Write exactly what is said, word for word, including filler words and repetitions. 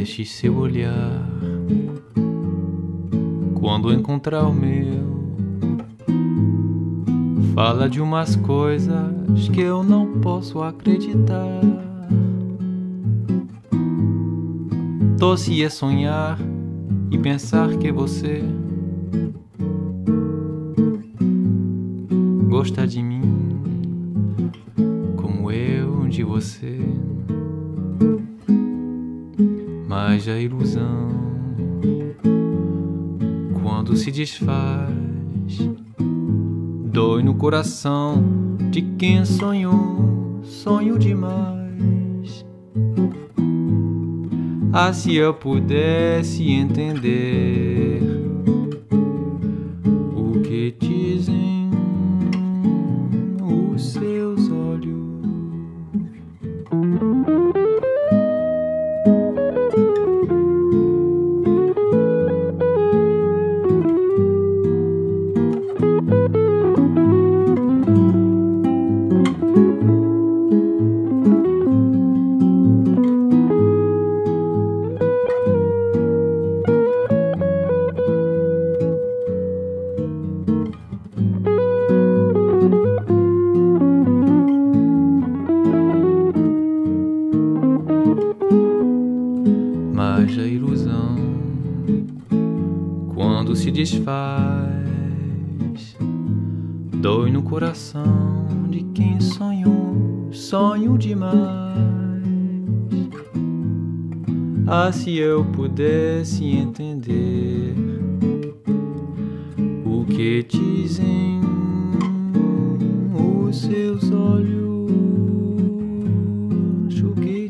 Deixe seu olhar quando encontrar o meu. Fala de umas coisas que eu não posso acreditar. Doce é sonhar e pensar que você gosta de mim como eu de você. Mas a ilusão, quando se desfaz, dói no coração de quem sonhou, sonho demais. Ah, se eu pudesse entender o que dizem os seus olhos. Mas a ilusão, quando se desfaz, dói no coração de quem sonhou, sonho demais. Ah, se eu pudesse entender o que dizem os seus olhos, o que